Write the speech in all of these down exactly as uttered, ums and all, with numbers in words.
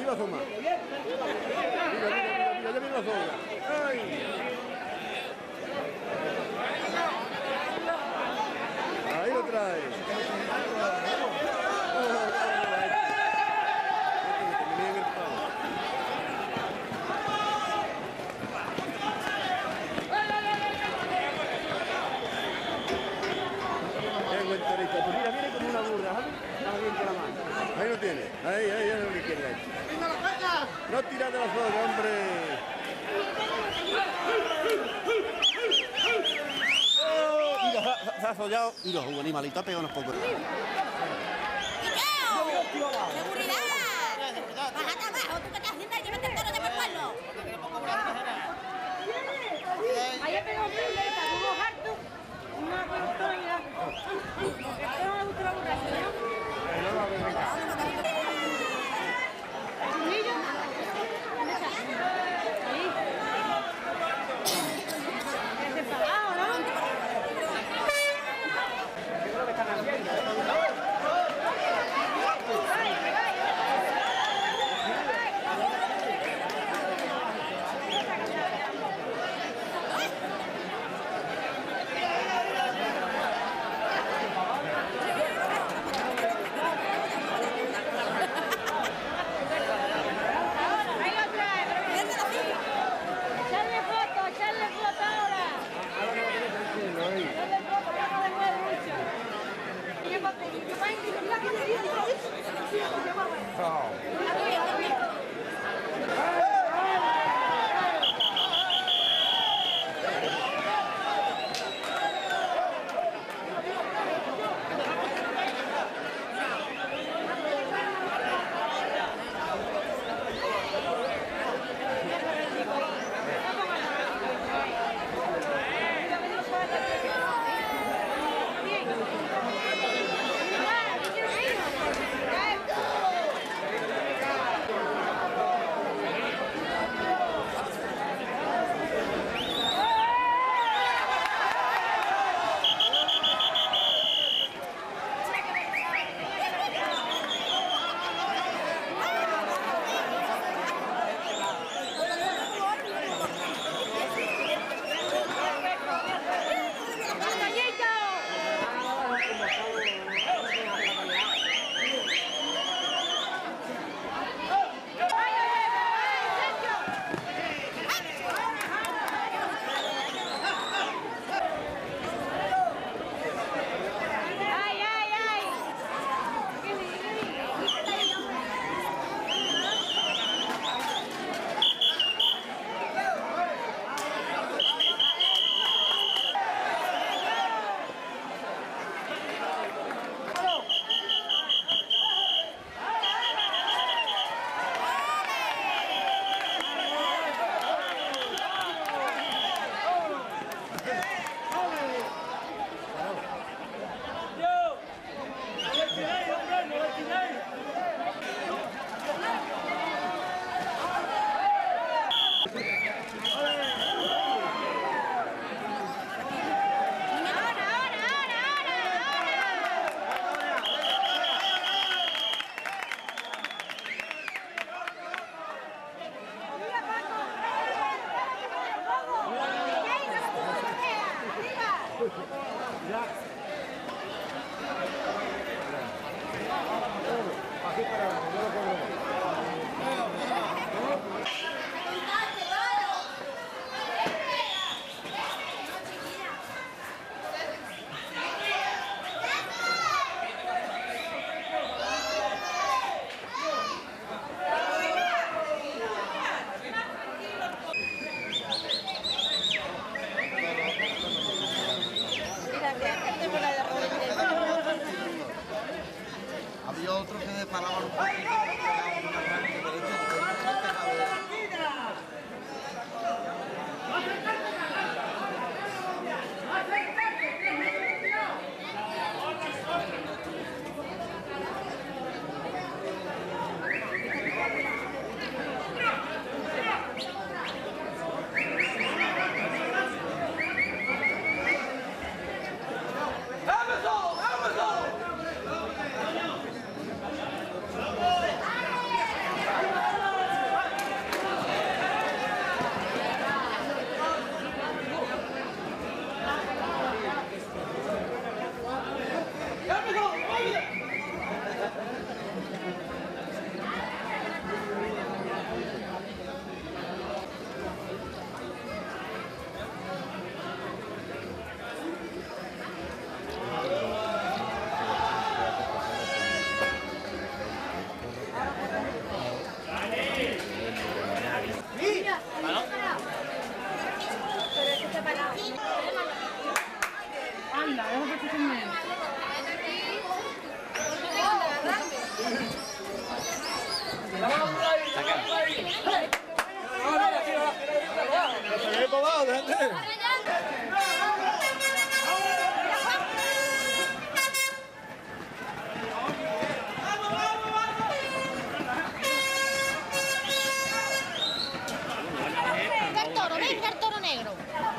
la zona. Mira, mira, mira, mira, ya viene la zona. ¡Ay! Ahí lo trae. Mira, viene como una burra, ¿sabes? Ahí lo tiene, ahí, ahí, ahí, a la izquierda. No tiras de la zona, hombre. Oh, mira, se ha sollado. Mira, un animalito ha pegado unos pocos. ¡Seguridad! ¡Bájate abajo! ¿Tú qué estás haciendo? ¡Llévate el toro de por pueblo! Ahí he pegado mil letras, unos hartos, una productora. Esto no me gusta la borracha, había otro que paraban un poquito. Amazon! Amazon! Venga el toro, venga el toro negro.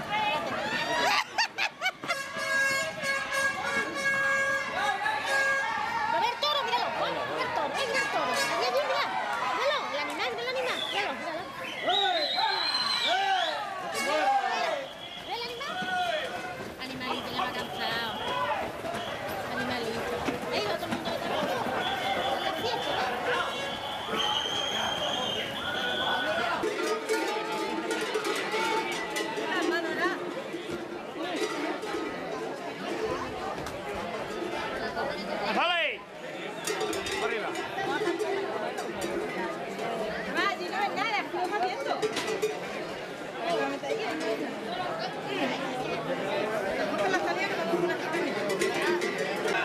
Mira el toro, míralo. Mira el toro, venga el toro. Allí, allí, mira. Míralo, el animal, mira el animal. Míralo, míralo. ¿Ve el animal? Animalito, ya va cansado. Animalito. Ahí va todo el mundo que está loco. Es la fiesta, ¿no? ¡Vale! Arriba. Va, allí no ves nada, estoy moviendo. Busca la salida que nos vamos a quitar.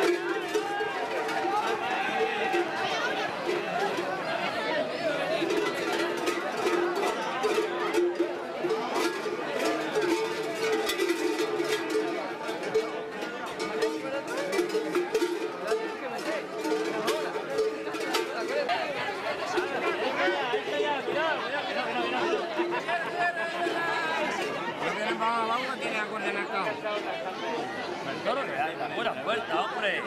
Vamos, tiene a coordenar. El toro le da buena vuelta, hombre.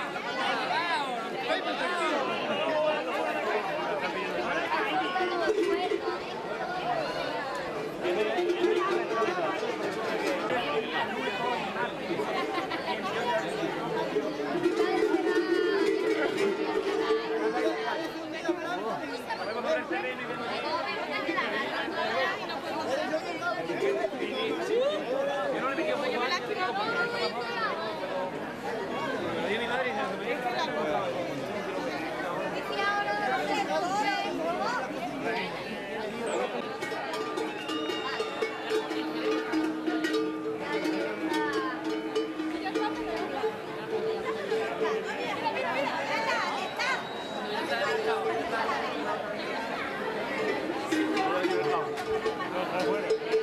Afuera.